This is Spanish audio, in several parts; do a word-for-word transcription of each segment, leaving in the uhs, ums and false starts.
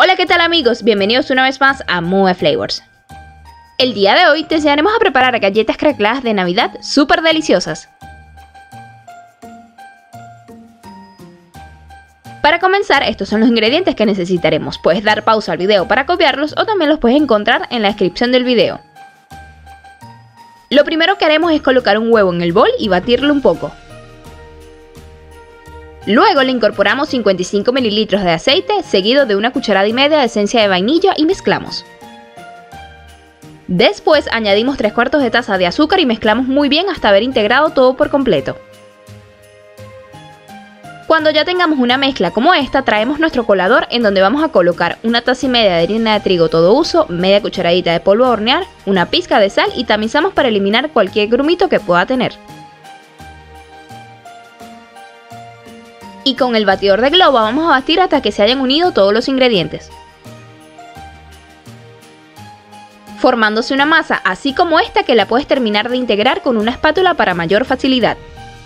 Hola, ¿qué tal amigos? Bienvenidos una vez más a Mue Flavors. El día de hoy te enseñaremos a preparar galletas craqueladas de Navidad súper deliciosas. Para comenzar, estos son los ingredientes que necesitaremos. Puedes dar pausa al video para copiarlos o también los puedes encontrar en la descripción del video. Lo primero que haremos es colocar un huevo en el bol y batirlo un poco. Luego le incorporamos cincuenta y cinco mililitros de aceite, seguido de una cucharada y media de esencia de vainilla y mezclamos. Después añadimos tres cuartos de taza de azúcar y mezclamos muy bien hasta haber integrado todo por completo. Cuando ya tengamos una mezcla como esta, traemos nuestro colador en donde vamos a colocar una taza y media de harina de trigo todo uso, media cucharadita de polvo de hornear, una pizca de sal y tamizamos para eliminar cualquier grumito que pueda tener. Y con el batidor de globo vamos a batir hasta que se hayan unido todos los ingredientes, formándose una masa así como esta que la puedes terminar de integrar con una espátula para mayor facilidad.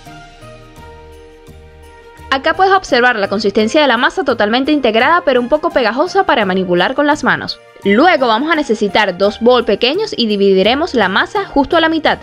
Acá puedes observar la consistencia de la masa totalmente integrada pero un poco pegajosa para manipular con las manos. Luego vamos a necesitar dos bols pequeños y dividiremos la masa justo a la mitad.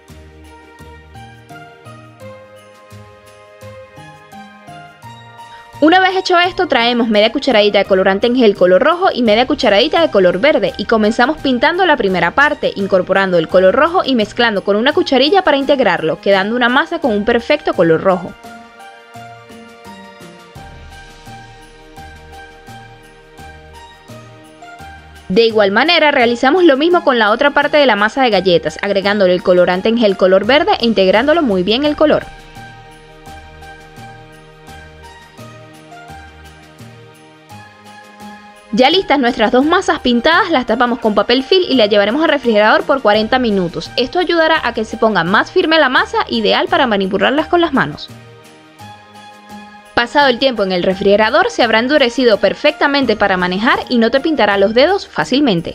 Una vez hecho esto, traemos media cucharadita de colorante en gel color rojo y media cucharadita de color verde y comenzamos pintando la primera parte, incorporando el color rojo y mezclando con una cucharilla para integrarlo, quedando una masa con un perfecto color rojo. De igual manera realizamos lo mismo con la otra parte de la masa de galletas, agregándole el colorante en gel color verde e integrándolo muy bien el color. Ya listas nuestras dos masas pintadas, las tapamos con papel film y las llevaremos al refrigerador por cuarenta minutos. Esto ayudará a que se ponga más firme la masa, ideal para manipularlas con las manos. Pasado el tiempo en el refrigerador, se habrá endurecido perfectamente para manejar y no te pintará los dedos fácilmente.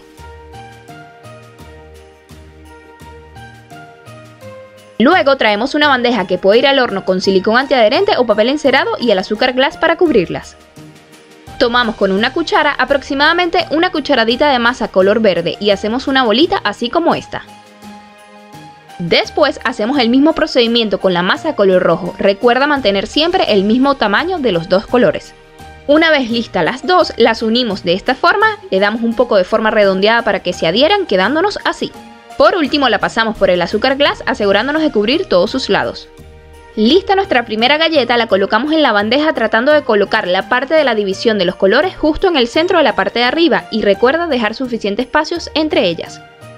Luego traemos una bandeja que puede ir al horno con silicón antiadherente o papel encerado y el azúcar glass para cubrirlas. Tomamos con una cuchara aproximadamente una cucharadita de masa color verde y hacemos una bolita así como esta. Después hacemos el mismo procedimiento con la masa color rojo. Recuerda mantener siempre el mismo tamaño de los dos colores. Una vez listas las dos, las unimos de esta forma, le damos un poco de forma redondeada para que se adhieran, quedándonos así. Por último la pasamos por el azúcar glass asegurándonos de cubrir todos sus lados. Lista nuestra primera galleta, la colocamos en la bandeja tratando de colocar la parte de la división de los colores justo en el centro de la parte de arriba y recuerda dejar suficientes espacios entre ellas.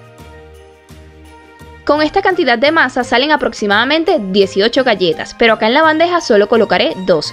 Con esta cantidad de masa salen aproximadamente dieciocho galletas, pero acá en la bandeja solo colocaré doce.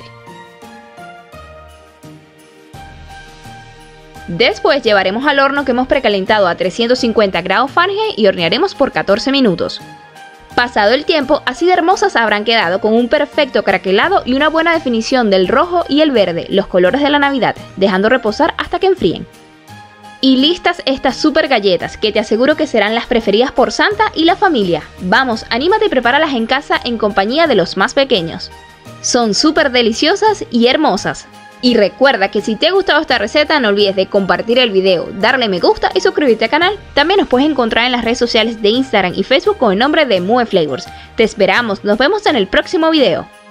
Después llevaremos al horno que hemos precalentado a trescientos cincuenta grados Fahrenheit y hornearemos por catorce minutos. Pasado el tiempo, así de hermosas habrán quedado con un perfecto craquelado y una buena definición del rojo y el verde, los colores de la Navidad, dejando reposar hasta que enfríen. Y listas estas super galletas, que te aseguro que serán las preferidas por Santa y la familia. Vamos, anímate y prepáralas en casa en compañía de los más pequeños. Son súper deliciosas y hermosas. Y recuerda que si te ha gustado esta receta no olvides de compartir el video, darle me gusta y suscribirte al canal. También nos puedes encontrar en las redes sociales de Instagram y Facebook con el nombre de Mue Flavors. Te esperamos, nos vemos en el próximo video.